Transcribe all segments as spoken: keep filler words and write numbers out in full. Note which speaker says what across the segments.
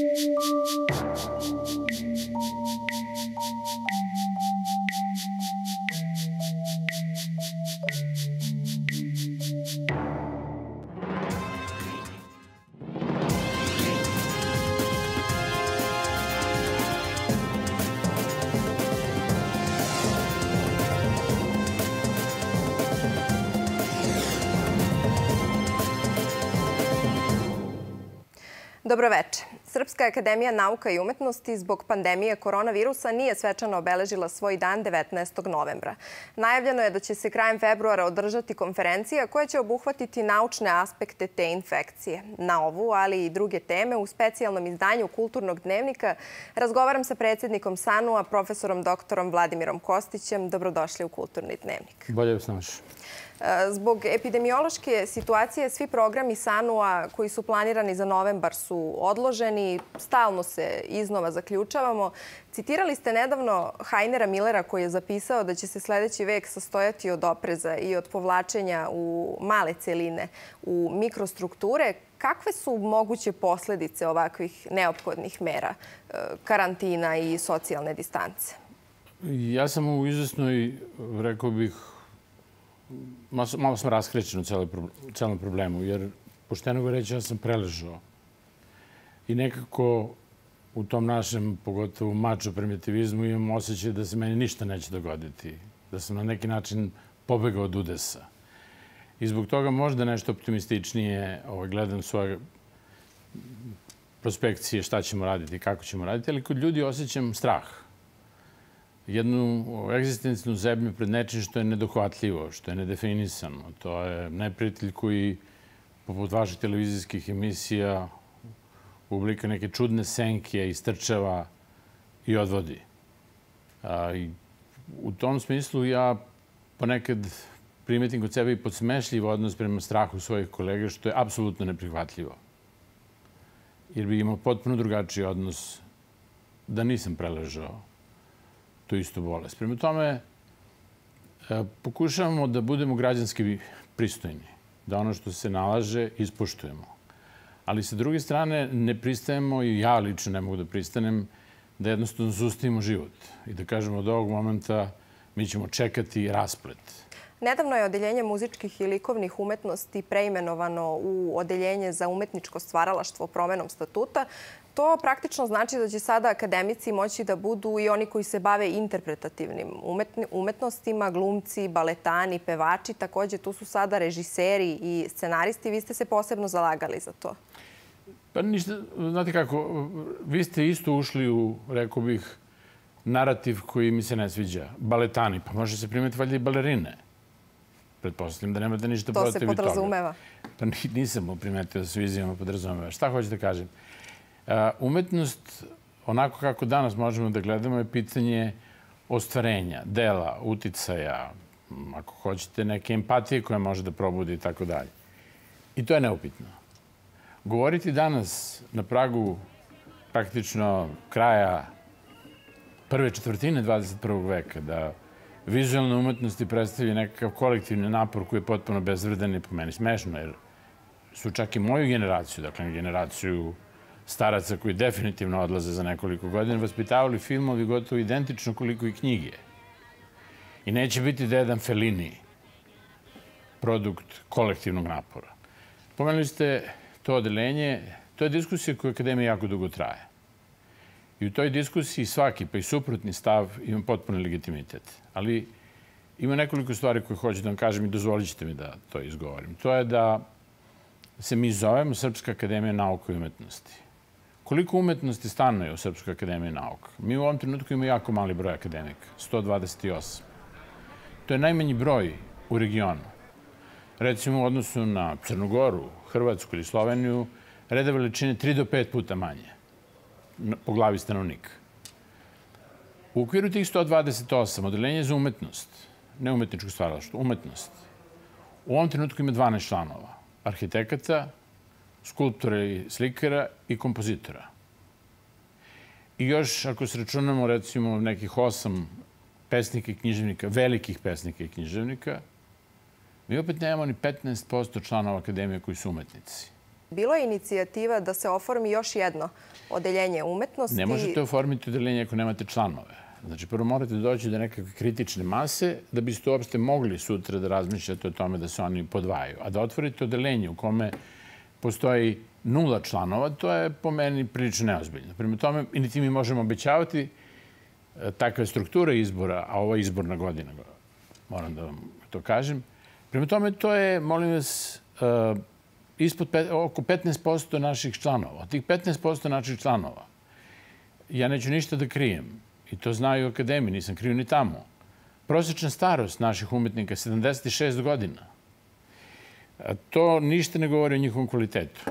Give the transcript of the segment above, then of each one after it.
Speaker 1: Dobroveče. Srpska akademija nauka i umetnosti zbog pandemije koronavirusa nije svečano obeležila svoj dan devetnaestog novembra. Najavljeno je da će se krajem februara održati konferencija koja će obuhvatiti naučne aspekte te infekcije. Na ovu, ali i druge teme, u specijalnom izdanju Kulturnog dnevnika razgovaram sa predsjednikom SANU-a, profesorom doktorom Vladimirom Kostićem. Dobrodošli u Kulturni dnevnik.
Speaker 2: Bolje vas našli.
Speaker 1: Zbog epidemiološke situacije svi programi SANU-a koji su planirani za novembar su odloženi. Stalno se iznova zaključavamo. Citirali ste nedavno Hajnera Millera koji je zapisao da će se sljedeći vek sastojati od opreza i od povlačenja u male celine, u mikrostrukture. Kakve su moguće posljedice ovakvih neophodnih mera, karantina i socijalne distance?
Speaker 2: Ja sam u izvesnoj, rekao bih, malo sam raskrećen u celom problemu, jer pošteno ga reći, ja sam preležao. I nekako u tom našem, pogotovo mačo primitivizmu, imam osjećaj da se meni ništa neće dogoditi. Da sam na neki način pobegao od udesa. I zbog toga možda nešto optimističnije gledam svoje prospekcije, šta ćemo raditi, kako ćemo raditi, ali kod ljudi osjećam strah. Jednu egzistencijalnu zebnju pred nečim što je nedohvatljivo, što je nedefinisano. To je neprijatelj koji, poput vaših televizijskih emisija, u obliku neke čudne senke istrčava i odvodi. U tom smislu ja ponekad primetim kod sebe i podsmešljiv odnos prema strahu svojih kolega, što je apsolutno neprihvatljivo. Jer bi imao potpuno drugačiji odnos da nisam preležao tu istu bolest. Prema tome, pokušavamo da budemo građanski pristojni, da ono što se nalaže ispoštujemo. Ali sa druge strane ne pristajemo, i ja lično ne mogu da pristanem, da jednostavno zustavimo život i da kažemo od ovog momenta mi ćemo čekati rasplet.
Speaker 1: Nedavno je Odeljenje muzičkih i likovnih umetnosti preimenovano u Odeljenje za umetničko stvaralaštvo promenom statuta. To praktično znači da će sada akademici moći da budu i oni koji se bave interpretativnim umetnostima, glumci, baletani, pevači. Također tu su sada režiseri i scenaristi. Vi ste se posebno zalagali za to.
Speaker 2: Pa ništa, znate kako, vi ste isto ušli u, rekao bih, narativ koji mi se ne sviđa. Baletani, pa može se primeti valjda i balerine. Pretpostavljam da nemate ništa protiv toga.
Speaker 1: To se podrazumeva.
Speaker 2: Pa nisam primetio da se u izjavama podrazumeva. Šta hoću da kažem? Umetnost, onako kako danas možemo da gledamo, je pitanje ostvarenja, dela, uticaja, ako hoćete, neke empatije koje može da probudi i tako dalje. I to je neupitno. Govoriti danas na pragu praktično kraja prve četvrtine dvadeset prvog veka da vizualna umetnosti predstavlja nekakav kolektivni napor koji je potpuno bezvredan i po meni smešno, jer su čak i moju generaciju, dakle generaciju staraca koji definitivno odlaze za nekoliko godina, vaspitavali filmovi gotovo identično koliko i knjige. I neće biti da je jedan Fellini produkt kolektivnog napora. Pomenuli ste to odeljenje, to je diskusija koja akademija jako dugo traje. I u toj diskusiji svaki, pa i suprotni stav, ima potpuno legitimitet. Ali ima nekoliko stvari koje hoću da vam kažem i dozvolit ćete mi da to izgovorim. To je da se mi zovemo Srpska akademija nauka i umetnosti. Koliko umetnosti stanuje u Srpskoj akademiji nauka? Mi u ovom trenutku imamo jako mali broj akademika, sto dvadeset osam. To je najmanji broj u regionu. Recimo u odnosu na Crnogoru, Hrvatsku ili Sloveniju, reda veličine tri do pet puta manje po glavi stanovnika. U okviru tih sto dvadeset osam odeljenje za umetnost, ne umetničko stvaralaštvo, umetnost, u ovom trenutku ima dvanaest članova. Arhitekata, skulptora i slikara i kompozitora. I još, ako se računamo, recimo, nekih osam pesnika i književnika, velikih pesnika i književnika, mi opet nemamo ni petnaest posto članova akademije koji su umetnici.
Speaker 1: Bilo je inicijativa da se oformi još jedno odeljenje umetnosti.
Speaker 2: Ne možete oformiti odeljenje ako nemate članove. Znači, prvo morate doći do nekakve kritične mase da biste uopšte mogli sutra da razmišljate o tome da se oni podvajaju. A da otvorite odeljenje u kome postoji nula članova, to je po meni prilično neozbiljno. Prema tome, i niti mi možemo obećavati takve strukture izbora, a ovo je izborna godina, moram da vam to kažem. Prema tome, to je, molim vas, ispod oko petnaest posto naših članova. Od tih petnaest posto naših članova, ja neću ništa da krijem. I to znaju u akademiji, nisam krio ni tamo. Prosječna starost naših umetnika je sedamdeset šest godina. To ništa ne govori o njihovom kvalitetu.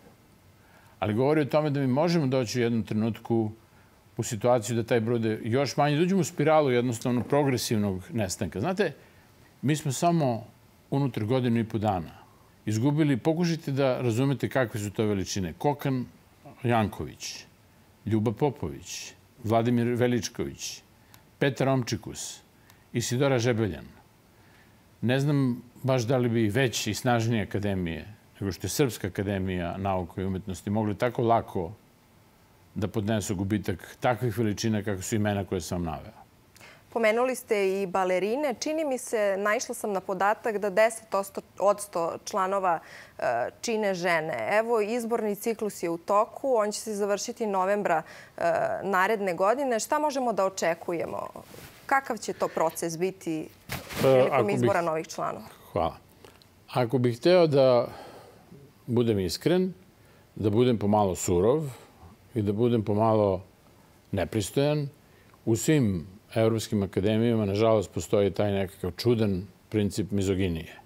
Speaker 2: Ali govori o tome da mi možemo doći u jednom trenutku u situaciju da taj broj bude još manje. Dođemo u spiralu jednostavno progresivnog nestanka. Znate, mi smo samo unutar godinu i po dana izgubili, pokušajte da razumete kakve su to veličine. Kokan Janković, Ljuba Popović, Vladimir Veličković, Petar Omčikus, Isidora Žebeljan. Ne znam baš da li bi veće i snažnije akademije, nego što je Srpska akademija nauka i umetnosti, mogli tako lako da podnesu gubitak takvih veličina kako su imena koje sam vam naveo.
Speaker 1: Pomenuli ste i balerine. Čini mi se, naišla sam na podatak da deset posto članova čine žene. Evo, izborni ciklus je u toku. On će se završiti novembra naredne godine. Šta možemo da očekujemo? Kakav će to proces biti prilikom izbora novih članova?
Speaker 2: Hvala. Ako bih hteo da budem iskren, da budem pomalo surov i da budem pomalo nepristojan, u svim evropskim akademijama, nažalost, postoji taj nekakav čudan princip mizoginije.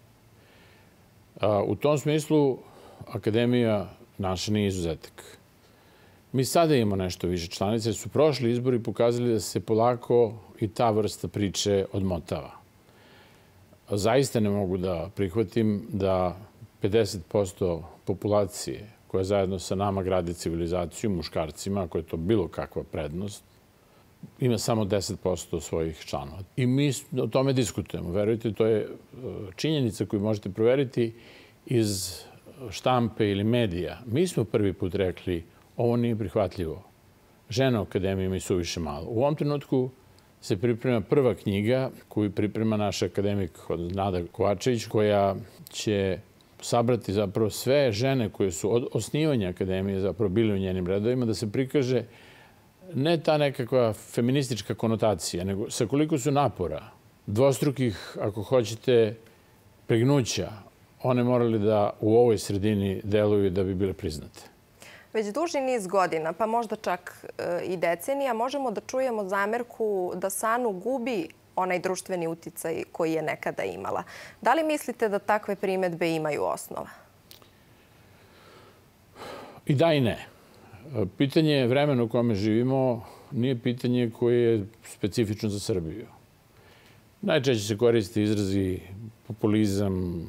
Speaker 2: U tom smislu, akademija naša nije izuzetak. Mi sada imamo nešto više članice, jer su prošli izbori pokazali da se polako i ta vrsta priče odmotava. Zaista ne mogu da prihvatim da pedeset posto populacije koja zajedno sa nama gradi civilizaciju, muškarcima, ako je to bilo kakva prednost, ima samo deset posto svojih članova. I mi o tome diskutujemo. Verujte, to je činjenica koju možete proveriti iz štampe ili medija. Mi smo prvi put rekli ovo nije prihvatljivo. Žena u akademiji ima i suviše malo. U ovom trenutku se priprema prva knjiga koju priprema naš akademik Nada Kovačević, koja će sabrati zapravo sve žene koje su od osnivanja akademije zapravo bili u njenim redovima, da se prikaže ne ta nekakva feministička konotacija, nego sa koliko su napora, dvostrukih, ako hoćete, pregnuća, one morali da u ovoj sredini deluju da bi bile priznate.
Speaker 1: Već duži niz godina, pa možda čak i decenija, možemo da čujemo zamerku da SANU gubi onaj društveni uticaj koji je nekada imala. Da li mislite da takve primetbe imaju osnova?
Speaker 2: I da i ne. Pitanje vremena u kome živimo nije pitanje koje je specifično za Srbiju. Najčešće se koriste izrazi populizam.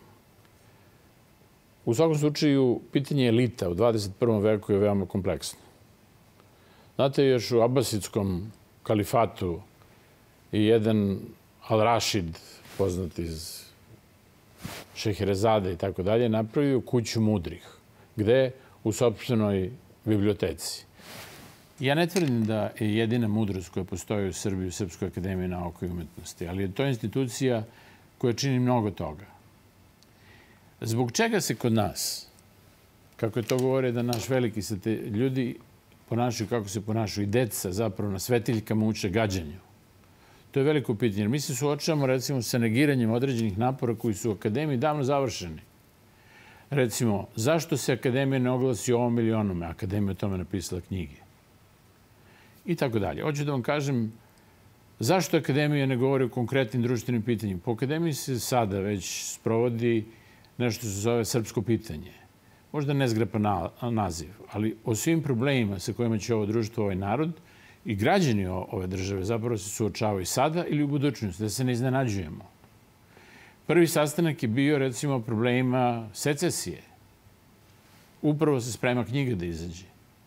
Speaker 2: U svakom slučaju, pitanje elita u dvadeset prvom veku je veoma kompleksno. Znate, još u Abasitskom kalifatu i jedan Al-Rašid, poznat iz Šeherezade i tako dalje, napravio kuću mudrih, gde u sopstvenoj biblioteci. Ja ne tvrdim da je jedina mudrost koja postoji u Srbiji, u Srpskoj akademiji nauka i umetnosti, ali je to institucija koja čini mnogo toga. Zbog čega se kod nas, kako je to govore da naš veliki sate ljudi ponašaju kako se ponašaju i deca zapravo na svetiljkama uče gađanju? To je veliko pitanje. Mi se suočavamo recimo sa negiranjem određenih napora koji su u akademiji davno završeni. Recimo, zašto se akademija ne oglasi o ovom ili onome? Akademija o tome napisala knjige. I tako dalje. Hoću da vam kažem, zašto akademija ne govori o konkretnim društvenim pitanjima? Po akademiji se sada već sprovodi nešto što se zove srpsko pitanje. Možda nezgrapan naziv, ali o svim problemima sa kojima će ovo društvo, ovaj narod i građani ove države zapravo se suočavaju sada ili u budućnosti, da se ne iznenađujemo. Prvi sastanak je bio, recimo, o problemima secesije. Upravo se sprema knjiga da izađe.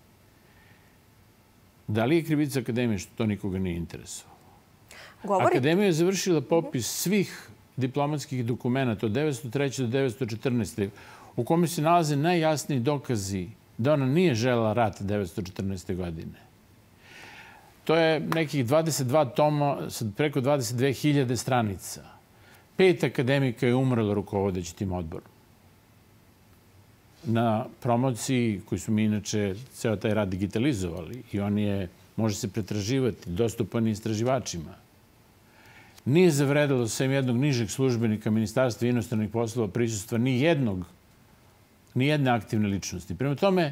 Speaker 2: Da li je krivica akademije što to nikoga nije interesovalo? Akademija je završila popis svih diplomatskih dokumenta od devetsto treće do devetsto četrnaeste. u kome se nalaze najjasniji dokazi da ona nije želela rat devetsto četrnaeste. godine. To je nekih dvadeset dva toma sa preko dvadeset dve hiljade stranica. Pet akademika je umrlo rukovodeći tim odborom. Na promociji, koju smo mi inače ceo taj rad digitalizovali, i on je, može se pretraživati, dostupan istraživačima. Nije zavredalo sem jednog nižeg službenika Ministarstva inostranih poslova prisustva ni jednog, ni jedne aktivne ličnosti. Prema tome,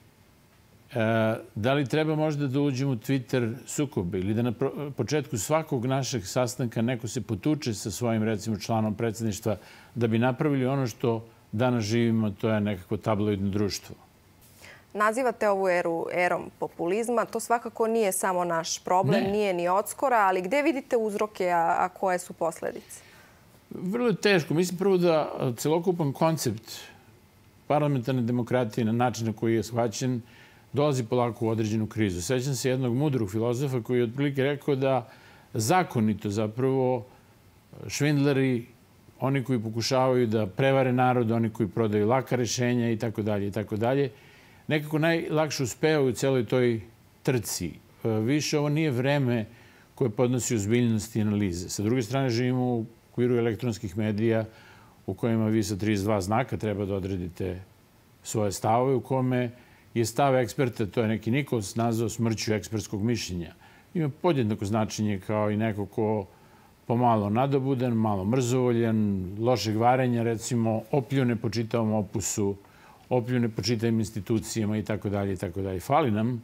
Speaker 2: da li treba možda da uđemo u Twitter sukobe ili da na početku svakog našeg sastanka neko se potuče sa svojim, recimo, članom predsjedništva da bi napravili ono što danas živimo, to je nekako tabloidno društvo.
Speaker 1: Nazivate ovu eru erom populizma. To svakako nije samo naš problem, ne. Nije ni odskora, ali gde vidite uzroke, a, a koje su posledice?
Speaker 2: Vrlo je teško. Mislim prvo da celokupan koncept parlamentarne demokratije na način na koji je shvaćen dolazi polako u određenu krizu. Sećam se jednog mudrog filozofa koji je otprilike rekao da zakonito zapravo švindleri, oni koji pokušavaju da prevare narod, oni koji prodaju laka rešenja i tako dalje i tako dalje, nekako najlakše uspevaju u celoj toj trci. Više ovo nije vreme koje podnosi ozbiljnost i analize. Sa druge strane, živimo u okviru elektronskih medija u kojima vi sa trideset dva znaka treba da odredite svoje stavove, u kome je stav eksperta, to je neki Nikols, nazvao smrću ekspertskog mišljenja. Ima podjednako značenje kao i neko ko pomalo nadobudan, malo mrzovoljan, lošeg varenja, recimo, opljune po čitavom opusu, opljune po čitavim institucijama i tako dalje i tako dalje. Fali nam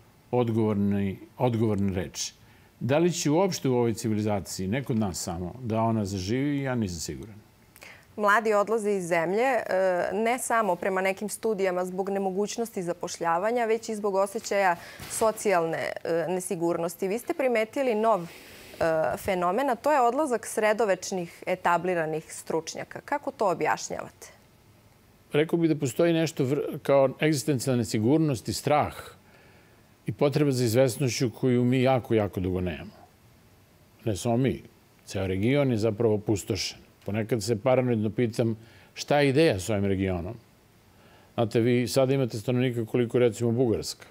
Speaker 2: odgovorne reči. Da li će uopšte u ovoj civilizaciji, ne kod nas samo, da ona zaživi, ja nisam siguran.
Speaker 1: Mladi odlaze iz zemlje, ne samo prema nekim studijama zbog nemogućnosti zapošljavanja, već i zbog osjećaja socijalne nesigurnosti. Vi ste primetili nov fenomen, a to je odlazak sredovečnih etabliranih stručnjaka. Kako to objašnjavate?
Speaker 2: Rekao bih da postoji nešto kao egzistencijalna nesigurnost i strah i potreba za izvesnošću koju mi jako, jako dugo nemamo. Ne samo mi. Ceo region je zapravo pustošen. Ponekad se paranoidno pitam šta je ideja s ovim regionom. Znate, vi sada imate stanovnika koliko, recimo, Bugarska.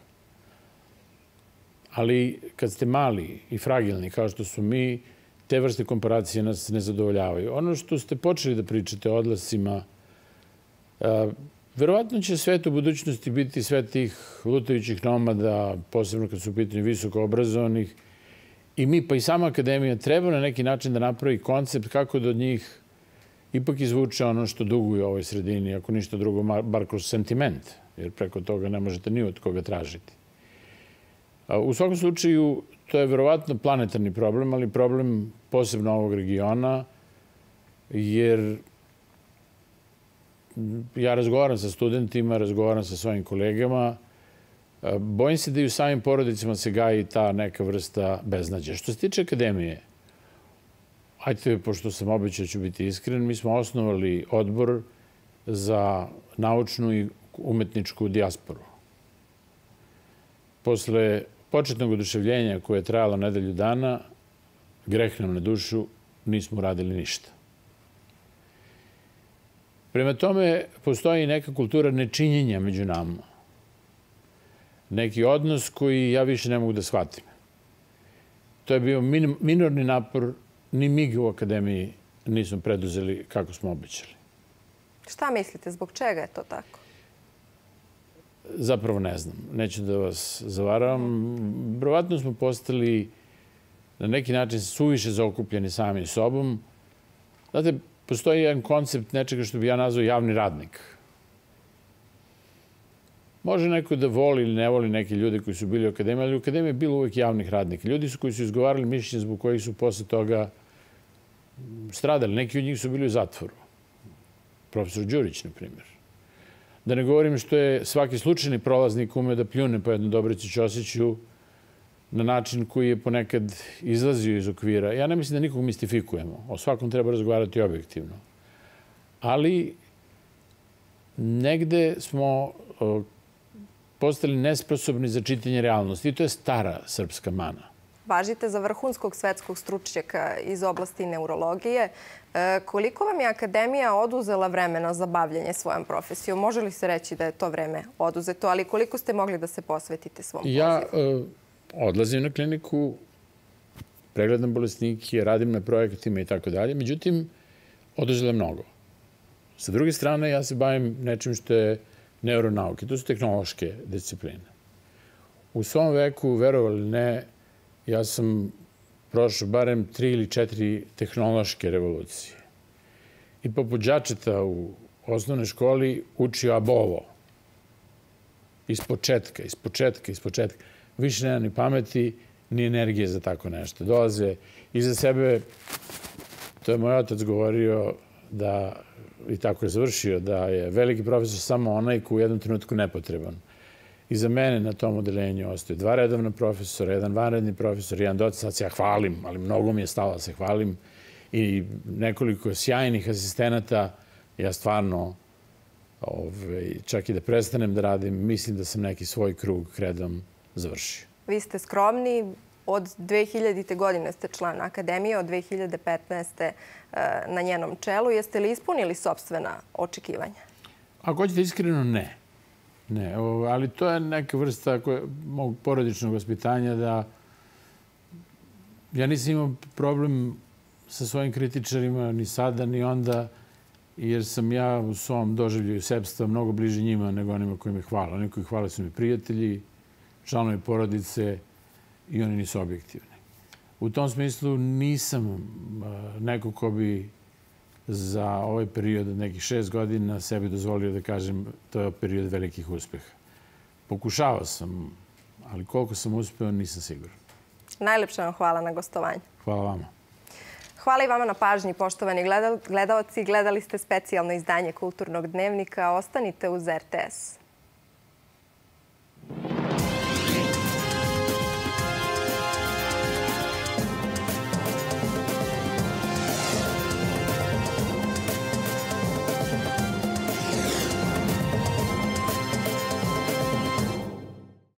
Speaker 2: Ali kad ste mali i fragilni, kao što su mi, te vrste komparacije nas ne zadovoljavaju. Ono što ste počeli da pričate o odlascima, verovatno će svet u budućnosti biti svet tih lutajućih nomada, posebno kad su u pitanju visoko obrazovanih. I mi, pa i sama akademija, treba na neki način da napravi koncept kako da od njih ipak izvuče ono što duguju u ovoj sredini, ako ništa drugo, bar kroz sentiment, jer preko toga ne možete ni od koga tražiti. U svakom slučaju, to je verovatno planetarni problem, ali problem posebno ovog regiona, jer ja razgovaram sa studentima, razgovaram sa svojim kolegama, bojim se da i u samim porodicama se gaji ta neka vrsta beznađa. Što se tiče akademije, ajte, pošto sam obećao ću biti iskren, mi smo osnovali odbor za naučnu i umetničku dijasporu. Posle početnog oduševljenja koje je trajalo nedelju dana, greh nam na dušu, nismo radili ništa. Prema tome, postoji neka kultura nečinjenja među nama. Neki odnos koji ja više ne mogu da shvatim. To je bio minorni napor, ni mi ga u akademiji nismo preduzeli kako smo obećali.
Speaker 1: Šta mislite, zbog čega je to tako?
Speaker 2: Zapravo ne znam. Neću da vas zavaram. Verovatno smo postali na neki način suviše zaokupljeni sami sobom. Znate, postoji jedan koncept nečega što bi ja nazvao javni radnik. Može neko da voli ili ne voli neke ljude koji su bili u akademiji, ali u akademiji je bilo uvek javnih radnika. Ljudi su koji su izgovarali mišljenje zbog kojih su posle toga stradali. Neki od njih su bili u zatvoru. Profesor Đurić, na primjer. Da ne govorim što je svaki slučajni prolaznik umeo da pljune po jednom Dobrici Ćosiću na način koji je ponekad izlazio iz okvira. Ja ne mislim da nikog mistifikujemo. O svakom treba razgovarati objektivno. Ali negde smo postali nesposobni za čitanje realnosti. I to je stara srpska mana.
Speaker 1: važite za vrhunskog svetskog stručnjaka iz oblasti neurologije. Koliko vam je akademija oduzela vremena za bavljanje svojom profesijom? Može li se reći da je to vreme oduzeto, ali koliko ste mogli da se posvetite svom pozivu?
Speaker 2: Ja odlazim na kliniku, pregledam bolesnike, radim na projektima i tako dalje. Međutim, oduzela mnogo. Sa druge strane, ja se bavim nečim što je neuronauke. To su tehnološke discipline. U svom veku, verovali ili ne, ja sam prošao barem tri ili četiri tehnološke revolucije. I poput đačeta u osnovnoj školi učio abovo. Iz početka, iz početka, iz početka. Više nema ni pameti, ni energije za tako nešto. Dolaze iza sebe, to je moj otac govorio da, i tako je završio, da je veliki profesor samo onaj koji u jednom trenutku nepotreban. I za mene na tom odeljenju ostaje dva redovna profesora, jedan vanredni profesor, jedan docent. Sad se ja hvalim, ali mnogo mi je stalo da se hvalim. I nekoliko sjajnih asistenata. Ja stvarno, čak i da prestanem da radim, mislim da sam neki svoj krug kredom završio.
Speaker 1: Vi ste skromni. Od dve hiljadite. godine ste član akademije, od dve hiljade petnaeste. na njenom čelu. Jeste li ispunili sopstvena očekivanja?
Speaker 2: Ako hoćete iskreno, ne. Ne, ali to je neka vrsta mog porodičnog vaspitanja da ja nisam imao problem sa svojim kritičarima ni sada, ni onda, jer sam ja u svom doživljaju sebstva mnogo bliže njima nego onima koji me hvale. Oni koji hvale su mi prijatelji, članovi porodice i oni nisu objektivni. U tom smislu nisam neko ko bi za ovaj period od nekih šest godina sebi dozvolio da kažem to je period velikih uspeha. Pokušavao sam, ali koliko sam uspeo nisam siguran.
Speaker 1: Najlepše vam hvala na gostovanju.
Speaker 2: Hvala vama.
Speaker 1: Hvala i vama na pažnji, poštovani gledaoci. Gledali ste specijalno izdanje Kulturnog dnevnika. Ostanite uz R T S.